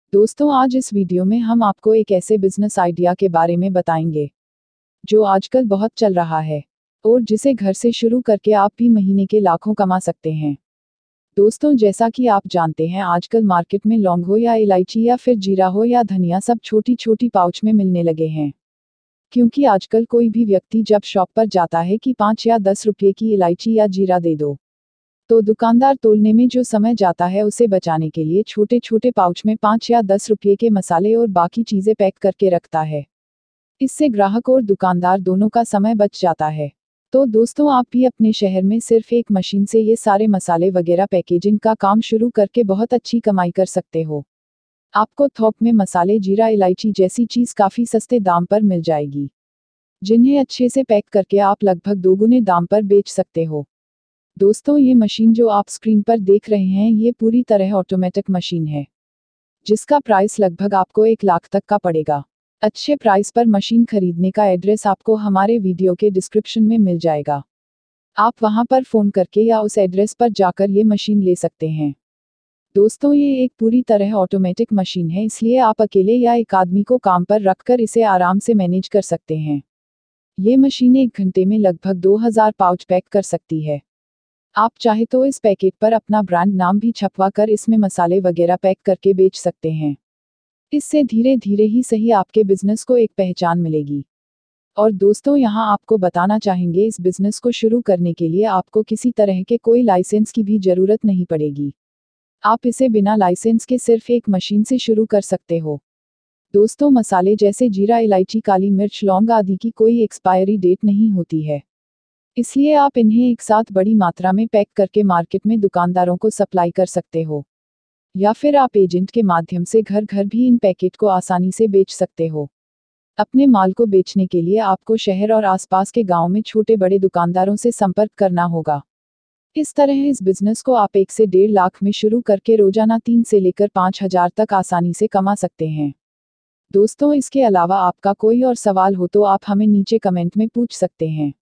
दोस्तों, आज इस वीडियो में हम आपको एक ऐसे बिजनेस आइडिया के बारे में बताएंगे जो आजकल बहुत चल रहा है और जिसे घर से शुरू करके आप भी महीने के लाखों कमा सकते हैं। दोस्तों, जैसा कि आप जानते हैं, आजकल मार्केट में लौंग हो या इलायची या फिर जीरा हो या धनिया, सब छोटी छोटी पाउच में मिलने लगे हैं। क्योंकि आजकल कोई भी व्यक्ति जब शॉप पर जाता है कि 5 या 10 रुपये की इलायची या जीरा दे दो, तो दुकानदार तोलने में जो समय जाता है उसे बचाने के लिए छोटे छोटे पाउच में 5 या 10 रुपये के मसाले और बाकी चीजें पैक करके रखता है। इससे ग्राहक और दुकानदार दोनों का समय बच जाता है। तो दोस्तों, आप भी अपने शहर में सिर्फ एक मशीन से ये सारे मसाले वगैरह पैकेजिंग का काम शुरू करके बहुत अच्छी कमाई कर सकते हो। आपको थोक में मसाले, जीरा, इलायची जैसी चीज काफी सस्ते दाम पर मिल जाएगी, जिन्हें अच्छे से पैक करके आप लगभग दोगुने दाम पर बेच सकते हो। दोस्तों, ये मशीन जो आप स्क्रीन पर देख रहे हैं, ये पूरी तरह ऑटोमेटिक मशीन है, जिसका प्राइस लगभग आपको 1 लाख तक का पड़ेगा। अच्छे प्राइस पर मशीन खरीदने का एड्रेस आपको हमारे वीडियो के डिस्क्रिप्शन में मिल जाएगा। आप वहां पर फोन करके या उस एड्रेस पर जाकर ये मशीन ले सकते हैं। दोस्तों, ये एक पूरी तरह ऑटोमेटिक मशीन है, इसलिए आप अकेले या एक आदमी को काम पर रखकर इसे आराम से मैनेज कर सकते हैं। ये मशीन 1 घंटे में लगभग 2000 पाउच पैक कर सकती है। आप चाहे तो इस पैकेट पर अपना ब्रांड नाम भी छपवा कर इसमें मसाले वगैरह पैक करके बेच सकते हैं। इससे धीरे धीरे ही सही आपके बिजनेस को एक पहचान मिलेगी। और दोस्तों, यहाँ आपको बताना चाहेंगे, इस बिजनेस को शुरू करने के लिए आपको किसी तरह के कोई लाइसेंस की भी जरूरत नहीं पड़ेगी। आप इसे बिना लाइसेंस के सिर्फ एक मशीन से शुरू कर सकते हो। दोस्तों, मसाले जैसे जीरा, इलायची, काली मिर्च, लौंग आदि की कोई एक्सपायरी डेट नहीं होती है, इसलिए आप इन्हें एक साथ बड़ी मात्रा में पैक करके मार्केट में दुकानदारों को सप्लाई कर सकते हो, या फिर आप एजेंट के माध्यम से घर घर भी इन पैकेट को आसानी से बेच सकते हो। अपने माल को बेचने के लिए आपको शहर और आसपास के गांव में छोटे बड़े दुकानदारों से संपर्क करना होगा। इस तरह इस बिजनेस को आप 1 से 1.5 लाख में शुरू करके रोजाना 3 से लेकर 5,000 तक आसानी से कमा सकते हैं। दोस्तों, इसके अलावा आपका कोई और सवाल हो तो आप हमें नीचे कमेंट में पूछ सकते हैं।